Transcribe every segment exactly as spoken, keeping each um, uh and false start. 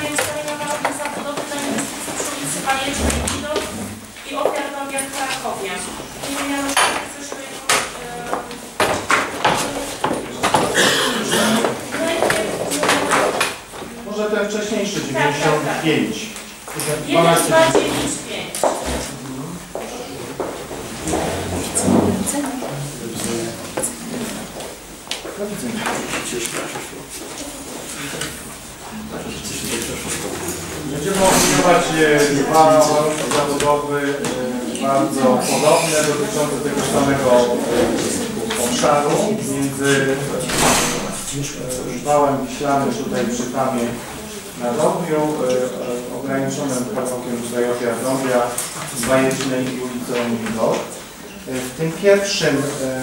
wykonanie ustalenia warunków zabudowy dla inwestycji przy ulicy Bajecznej Widok i Ofiar Dąbia w Krakowie. Wymieniano zeszłej Może ten wcześniejszy, dziewięćdziesiąt pięć. jeden dwa dziewięć pięć. Będziemy opiniować dwa warunki zabudowy bardzo podobne, dotyczące tego samego obszaru między wałem Wiślanym tutaj przy Tamie na Dąbiu, ograniczonym kawałkiem tutaj Ofiar Dąbia z Bajecznej i ulicą Widok. W tym pierwszym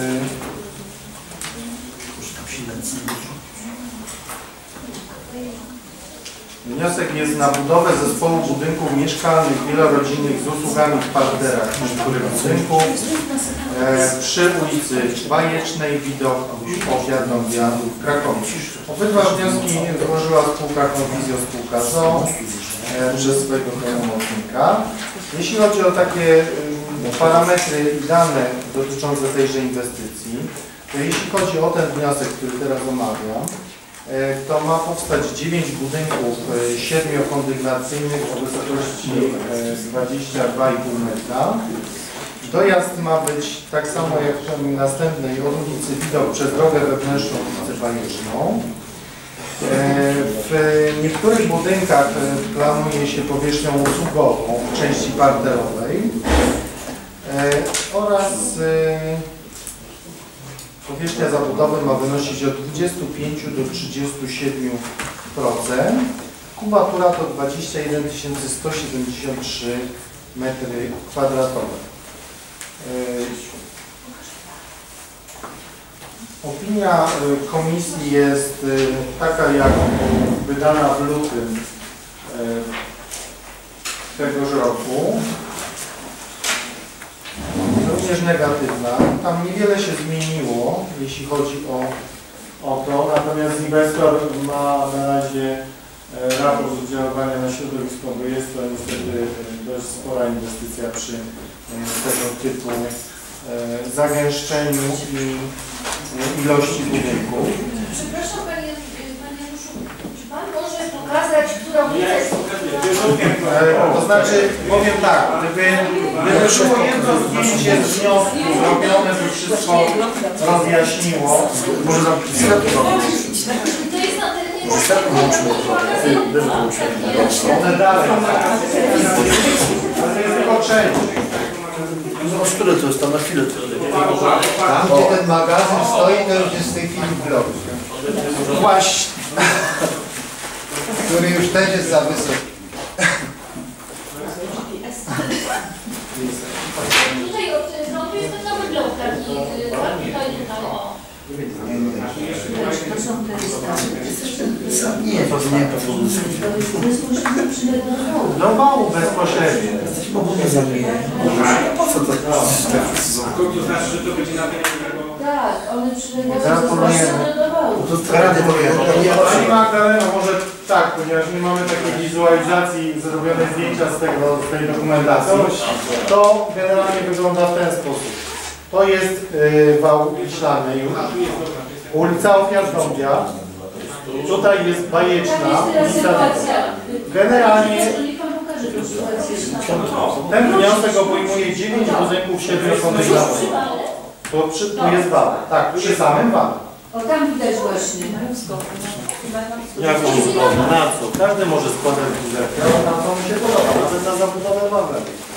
wniosek jest na budowę zespołu budynków mieszkalnych wielorodzinnych z usługami w parterach niektórych budynków e, przy ulicy Bajecznej, Widok i Ofiar Dąbia w Krakowie. Obydwa wnioski złożyła spółka Convizio, spółka z o o e, przez swojego pełnomocnika. Jeśli chodzi o takie e, parametry i dane dotyczące tejże inwestycji, to jeśli chodzi o ten wniosek, który teraz omawiam, to ma powstać dziewięć budynków siedmiokondygnacyjnych o wysokości dwadzieścia dwa i pół metra. Dojazd ma być tak samo jak w następnej od ulicy Widok przez drogę wewnętrzną ulicę Bajeczną. W niektórych budynkach planuje się powierzchnią usługową w części parterowej oraz powierzchnia zabudowy ma wynosić od dwudziestu pięciu do trzydziestu siedmiu procent. Kubatura to dwadzieścia jeden tysięcy sto siedemdziesiąt trzy metry kwadratowe. Opinia komisji jest taka jak wydana w lutym tegoż roku. Również negatywna. Tam niewiele się zmieniło, jeśli chodzi o, o to, natomiast inwestor ma na razie raport oddziaływania na środowisko, bo jest to niestety dość spora inwestycja przy tego typu zagęszczeniu i ilości budynków. Przepraszam Panie, Panie Januszu, czy Pan może pokazać, która ulica jest? To znaczy, powiem tak, gdyby, gdyby było jedno zdjęcie z wniosku zrobione, by wszystko rozjaśniło. Może zapisać. To jest na terenie one dalej. Ale to jest tylko część. No, które to jest tam na chwilę? Tam, gdzie ten magazyn stoi, to już jest w tej chwili blok. Właśnie. Który już też jest za wysoki. Tutaj od frontu jest ten nowy blok taki, tutaj, tutaj, o. Nie, to nie Do wału bezpośrednio. Po co to? To znaczy, że to będzie na terenie. Tak, one przylegają do wału. To rady Pani Magdalena, może tak, ponieważ nie mamy takiej wizualizacji zrobionej zdjęcia z, tego, z tej dokumentacji, to generalnie wygląda w ten sposób. To jest y, wał Wiślany już, ulica Ofiar Dąbia, tutaj jest Bajeczna, ulica. Generalnie ten wniosek obejmuje dziewięć budynków siedmiokondygnacyjnych. To przy, tu jest wał, tak, przy samym wale. O, tam widać właśnie. Jak on składa? Na co? Każdy może składać buzetkę, ale na co mu się podoba, nawet na zabudowę wawę.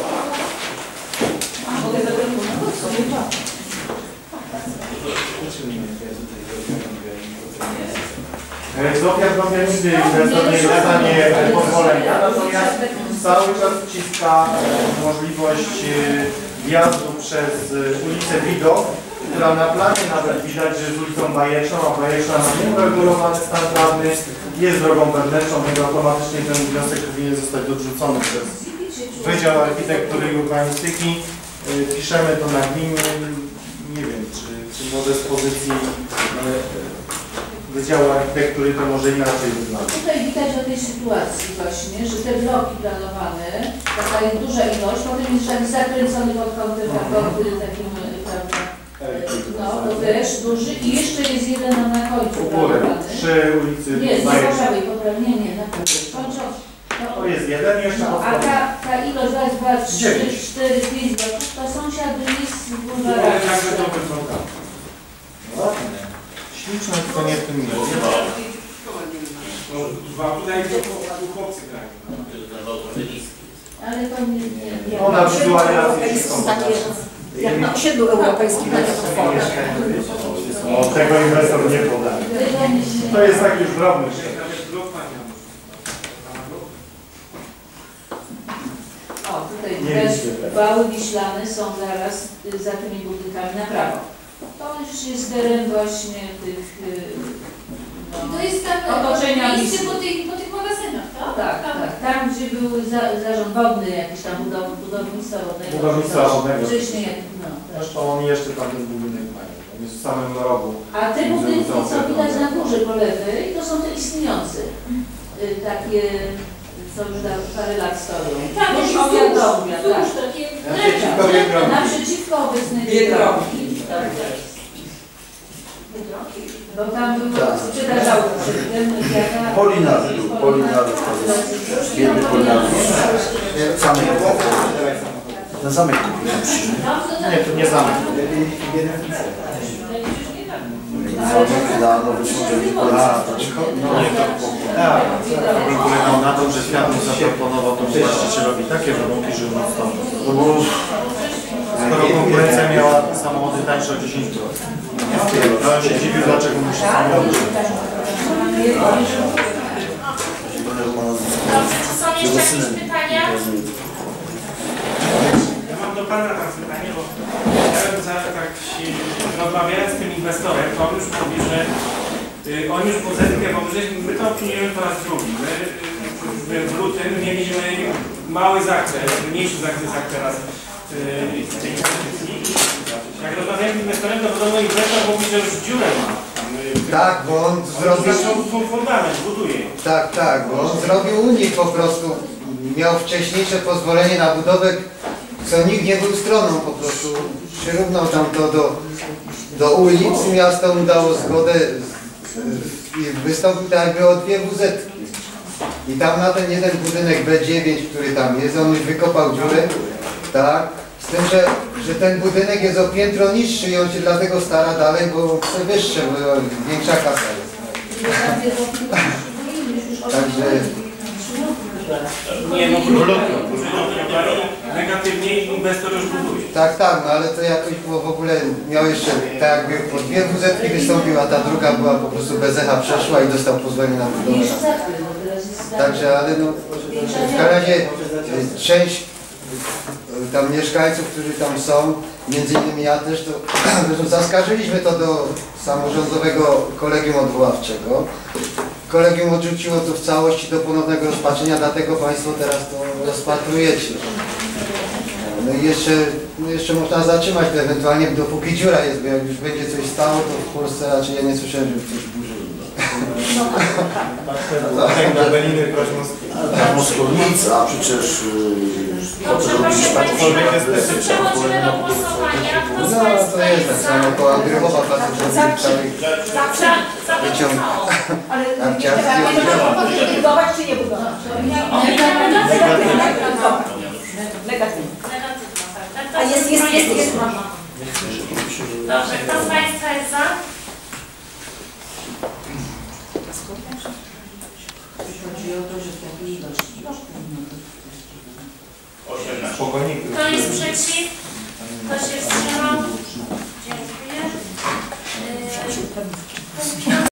Z Ofiar Dąbia nigdy inwestor nie dostanie pozwolenia, natomiast cały czas wciska możliwość wjazdu przez ulicę Widok, która na planie nawet widać, że jest ulicą Bajeczną, a Bajeczna ma nieuregulowany stan prawny, jest drogą wewnętrzną, więc automatycznie ten wniosek powinien zostać odrzucony przez Wydział Architektury i Urbanistyki. Piszemy to na gminie, nie wiem, czy, czy może z pozycji Wydziału Architektury to może inaczej wygląda. Tutaj widać o tej sytuacji właśnie, że te bloki planowane, taka jest duża ilość, potem jest taki zakręcony pod kątem, pod takim, prawda, no to też duży i jeszcze jest jeden na końcu U góry, planowany. przy ulicy Nie, nie Bajecznej. po prawej, po prawej, nie, nie, naprawdę, kończąc. No, To jest jeden jeszcze no, pod a ta, ta ilość, raz, dwa, trzy, Dziewięć. cztery, pięć bloków, to sąsiad jest z Ale bulwarami. jakby to wygląda. Śliczne, tylko nie w tym miejscu. No, dwa tutaj tu chłopcy grają. Ale to nie, nie, nie. Ona wizualizacja Jak na osiedlu europejskim, na Niemczech. O, tego inwestor nie podaje. To jest taki już drobny szczegół. Nawet blok pania. O, tutaj Nie też widzę tego. wały wiślane są zaraz y, za tymi budynkami na prawo. To już jest teren właśnie tych y, To jest tam otoczenia miejsce Wisły. po tych, po tych magazynach, tak? Tak, tak. Tam, gdzie był za, zarząd wodny, jakiś tam budow, budownictwa wodnego. Budownictwa wodnego. Wcześniej, no. Tak. Zresztą oni jeszcze tam ten budynek mają. On jest w samym rogu. A te budynki, co widać na górze po lewej, to są te istniejące. Y, takie, co już da, parę lat stoją. Tak, Już wzdłuż, owiadownia, tak. wzdłuż takie Naprzeciwko Biedronki. Naprzeciwko obecnej Biedronki. Tak jest. Bo tam było sprzedażało przedtem, jaka... Polinary był, polinary. Biedny polinary. Zamek. Na zamek kupiłem przy. Nie, to nie zamek. Zamek na Nowy Sądzie Polinary. Tak, problem polegał na tym, że Światło zaproponował temu właścicielowi takie warunki, że on odstąpił. No bo Skoro konkurencja miała samochody tańsze o dziesięć procent. To on się dziwił, dlaczego musi samochody. Dobrze, czy są jeszcze jakieś pytania? Ja mam do pana tam pytanie, bo ja za, tak się rozmawiałem z tym inwestorem, to on już mówi, że y, on już po zetkę, bo my, żeśmy- my to opiniujemy po raz drugi. My y, w lutym mieliśmy mały zakres, mniejszy zakres jak teraz y, w tej inwestycji. Jak rozmawiałem z inwestorem, to podobno inwestor mówi, że już dziurę ma. Tam, y, Tak, bo on zrobił... Zaczął fu- fundament, buduje. Tak, tak, bo on zrobił unik po prostu. Miał wcześniejsze pozwolenie na budowę, co nikt nie był stroną, po prostu przyrównał tam to do, do ulic, miasto mu dało zgodę z- i wystąpił tak jakby o dwie wuzetki. I tam na ten jeden budynek B dziewięć, który tam jest, on już wykopał dziurę, tak, z tym, że, że ten budynek jest o piętro niższy i on się dlatego stara dalej, bo chce wyższe, bo większa kasa jest. Także... Nie, no negatywnie inwestor już buduje. Tak, tak, no ale to jakoś było w ogóle, miał jeszcze tak jakby po dwie wuzetki wystąpił, a ta druga była po prostu bez echa przeszła i dostał pozwolenie na budowę. Mniejszy zakres, bo teraz jest... Także, ale no, w każdym razie y, część y, tam mieszkańców, którzy tam są, między innymi ja też, to zaskarżyliśmy to do samorządowego kolegium odwoławczego. Kolegium odrzuciło to w całości do ponownego rozpatrzenia, dlatego Państwo teraz to rozpatrujecie. No i jeszcze, no jeszcze można zatrzymać to ewentualnie, dopóki dziura jest, bo jak już będzie coś stało, to w Polsce raczej ja nie słyszałem, żeby ktoś burzył. Na Beliny Prośmowskiej. a Moskownica, a przecież y, Dobrze, proszę Państwa, przechodzimy do głosowania. Kto z No to Państwa jest tak jest za? samo, koło Grychowa facet zrobił cały Zawsze, wyciąg. Ale A nie chciałem wiadomo, zdjąć czy budować, czy nie budować. Negatywnie. Negatywna, tak. A jest, jest, jest, jest. Dobrze, kto z Państwa jest za? Chodzi o to, że ta ilość... Spokojnie. Kto jest przeciw? Kto się wstrzymał?